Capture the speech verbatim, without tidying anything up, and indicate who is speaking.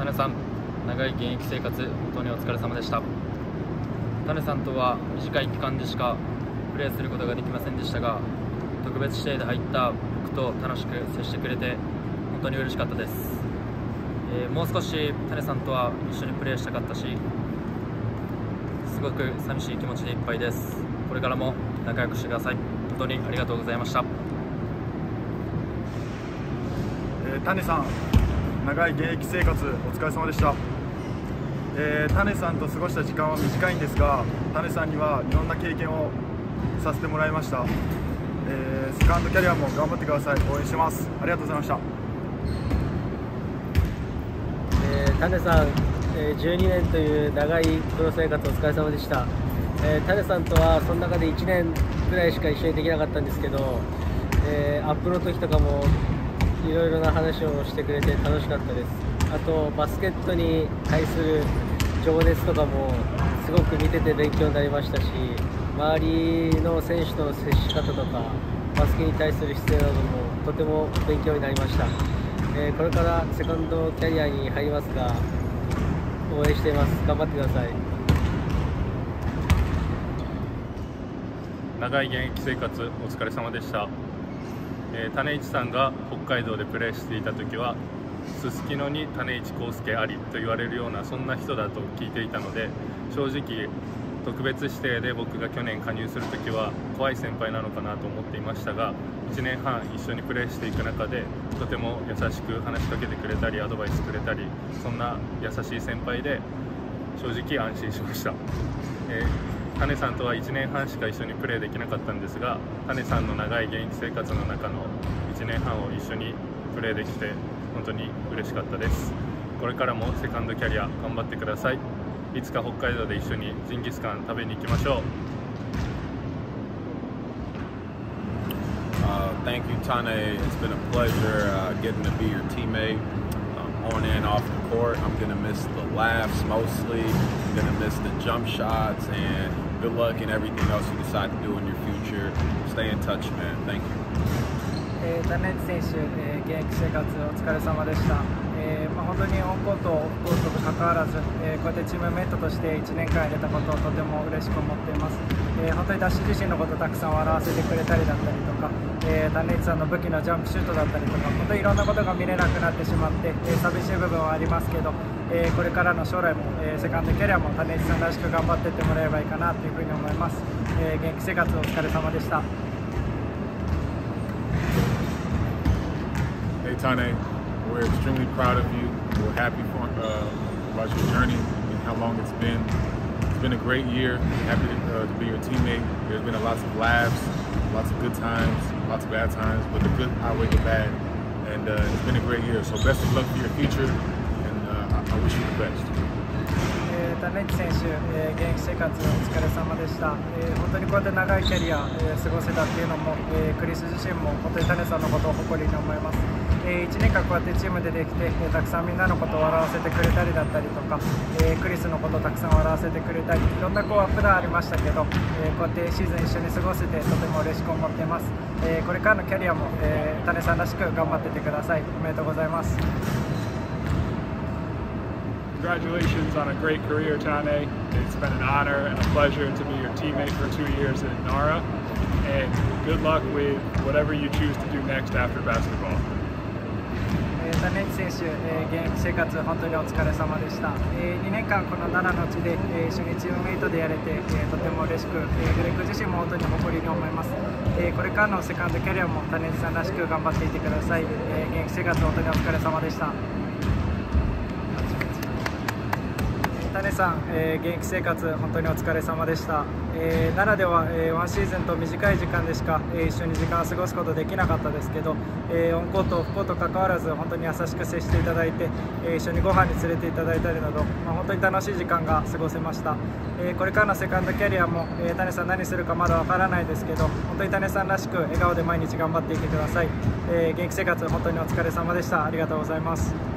Speaker 1: 種さん、長い現役生活本当にお疲れ様でした。種さんとは短い期間でしかプレーすることができませんでしたが、特別指定で入った僕と楽しく接してくれて本当に嬉しかったです。えー、もう少し種さんとは一緒にプレーしたかったし、すごく寂しい気持ちでいっぱいです。これからも仲良くしてください。本当にありがとうございました。
Speaker 2: えー、種さん、長い現役生活お疲れ様でした。えー、種さんと過ごした時間は短いんですが、種さんにはいろんな経験をさせてもらいました。えー、セカンドキャリアも頑張ってください。応援してます。ありがとうございました。
Speaker 3: えー、種さん、えー、じゅうにねんという長いプロ生活お疲れ様でした。えー、種さんとはその中でいちねんくらいしか一緒にできなかったんですけど、えー、アップの時とかもいろいろな話をしてくれて楽しかったです。あとバスケットに対する情熱とかもすごく見てて勉強になりましたし、周りの選手との接し方とかバスケに対する姿勢などもとても勉強になりました。えー、これからセカンドキャリアに入りますが応援しています。頑張ってください。
Speaker 4: 長い現役生活お疲れ様でした。えー、種市さんが北海道でプレーしていた時はすすきのに種市康介ありと言われるようなそんな人だと聞いていたので、正直特別指定で僕が去年加入する時は怖い先輩なのかなと思っていましたが、いちねんはん一緒にプレーしていく中でとても優しく話しかけてくれたりアドバイスくれたり、そんな優しい先輩で正直安心しました。えー、種さんとはいちねんはんしか一緒にプレーできなかったんですが、種さんの長い現役生活の中のいちねんはんを一緒にプレーできて本当に嬉しかったです。これからもセカンドキャリア頑張ってください。いつか北海道で一緒にジンギスカン食べに行きましょう。
Speaker 5: Uh, thank you, Tane. It's been a pleasure uh, getting to be your teammate um, on and off the court. I'm going to miss the laughs mostly. I'm going to miss the jump shots, and good luck in everything else you decide to do in your future. Stay in touch, man. Thank you.
Speaker 6: えー、種市選手、えー、現役生活お疲れ様でした。えーまあ、本当にオンコート、オフコートと関わらず、えー、こうやってチームメイトとしていちねんかんやれたことをとても嬉しく思っています。えー、本当にダッシュ自身のことをたくさん笑わせてくれたりだったりとか、えー、種市さんの武器のジャンプシュートだったりとか、本当にいろんなことが見れなくなってしまって、えー、寂しい部分はありますけど、えー、これからの将来も、えー、セカンドキャリアも種市さんらしく頑張っていってもらえばいいかなというふうに思います。えー、現役生活お疲れ様でした。
Speaker 7: Hey Tane, we're extremely proud of you. We're happy for, uh, about your journey and how long it's been. It's been a great year. Happy to, uh, to be your teammate. There's been a lots of laughs, lots of good times, lots of bad times, but the good outweigh the bad. And uh, it's been a great year. So best of luck for your future, and uh, I, I wish you the best.
Speaker 6: 種市選手、えー、現役生活お疲れ様でした。えー、本当にこうやって長いキャリア、えー、過ごせたっていうのも、えー、クリス自身も本当に種さんのことを誇りに思います。えー、いちねんかんこうやってチームでできて、えー、たくさんみんなのことを笑わせてくれたりだったりとか、えー、クリスのことをたくさん笑わせてくれたり、いろんなこうアップダウンありましたけど、えー、こうやってシーズン一緒に過ごせてとても嬉しく思っています。えー、これからのキャリアも、えー、種さんらしく頑張っててください。おめでとうございます。
Speaker 8: Congratulations on a great career, Tane. It's been an honor and a pleasure to be your teammate for two years at Nara. And good luck with whatever you choose to do next after basketball.
Speaker 6: 種市選手、えー、現役生活本当にお疲れ様でした。えー、にねんかんこの奈良の地で、えー、一緒にチームメイトでやれて、えー、とても嬉しく、えー、グレッグ自身も本当に誇りに思います。えー、これからのセカンドキャリアも種市さんらしく頑張っていてください。えー、現役生活本当にお疲れ様でした。種さん、えー、現役生活本当にお疲れ様でした。えー、奈良では、えー、ワンシーズンと短い時間でしか、えー、一緒に時間を過ごすことできなかったですけど、えー、オンコート、オフコート関わらず本当に優しく接していただいて、えー、一緒にご飯に連れていただいたりなど、まあ、本当に楽しい時間が過ごせました。えー、これからのセカンドキャリアも、えー、種さん何するかまだわからないですけど、本当に種さんらしく笑顔で毎日頑張っていってください。えー、現役生活本当にお疲れ様でした。ありがとうございます。